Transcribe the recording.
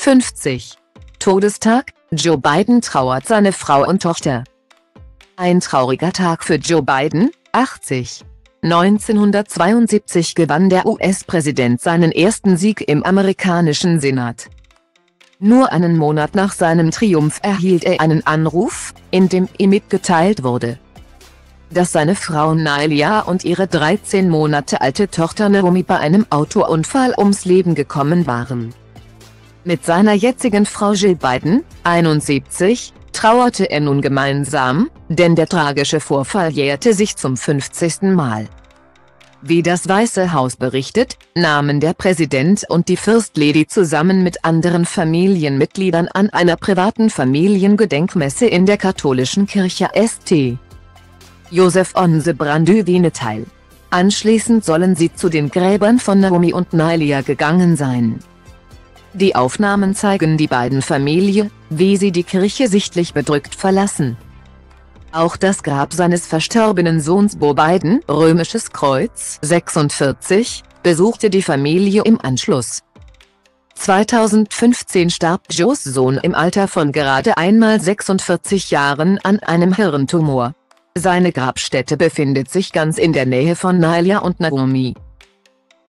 50. Todestag: Joe Biden trauert seine Frau und Tochter. Ein trauriger Tag für Joe Biden, 80. 1972 gewann der US-Präsident seinen ersten Sieg im amerikanischen Senat. Nur einen Monat nach seinem Triumph erhielt er einen Anruf, in dem ihm mitgeteilt wurde, dass seine Frau Nailia und ihre 13 Monate alte Tochter Naomi bei einem Autounfall ums Leben gekommen waren. Mit seiner jetzigen Frau Jill Biden, 71, trauerte er nun gemeinsam, denn der tragische Vorfall jährte sich zum 50. Mal. Wie das Weiße Haus berichtet, nahmen der Präsident und die First Lady zusammen mit anderen Familienmitgliedern an einer privaten Familiengedenkmesse in der katholischen Kirche St. Joseph Onze Brandywine teil. Anschließend sollen sie zu den Gräbern von Naomi und Nailia gegangen sein. Die Aufnahmen zeigen die beiden Familie, wie sie die Kirche sichtlich bedrückt verlassen. Auch das Grab seines verstorbenen Sohns Beau Biden, Römisches Kreuz 46, besuchte die Familie im Anschluss. 2015 starb Joes Sohn im Alter von gerade einmal 46 Jahren an einem Hirntumor. Seine Grabstätte befindet sich ganz in der Nähe von Nailia und Naomi.